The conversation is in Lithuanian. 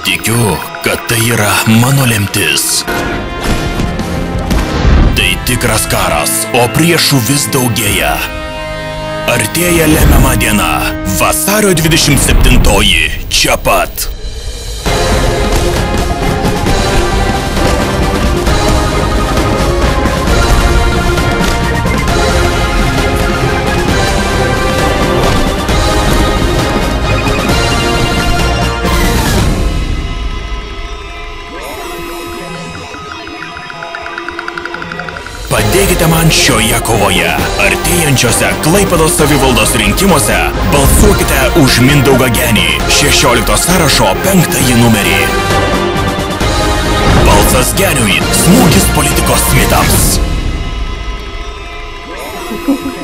Tikiu, kad tai yra mano lemtis. Tai tikras karas, o priešų vis daugėja. Artėja lemiama diena, vasario 27-oji, čia pat. Padėkite man šioje kovoje. Artėjančiose Klaipėdos savivaldos rinkimuose balsuokite už Mindaugą Genį, 16 sąrašo 5-ąjį numerį. Balsas Geniui, smūgis politikos mitams.